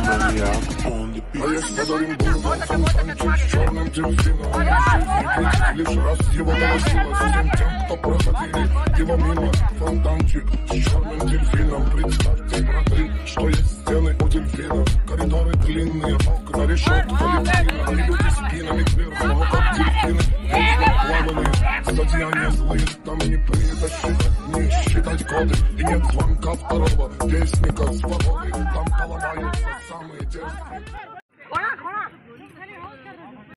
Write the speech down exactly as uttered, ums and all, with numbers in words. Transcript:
А я подарим Богу фонтанчик с черным дельфином. Лишь раз его голосила всем тем, кто проходили его мимо. Фонтанчик с черным дельфином. Представьте, братцы, что есть стены у дельфина. Коридоры длинные, окна, решетка, лепнина. И люди спинами кверху, как дельфины. Плаваные, злодеяния злые, там не притащить, не считать коды. И нет звонка второго вестника свободы. Там поломаются самые дерзкие.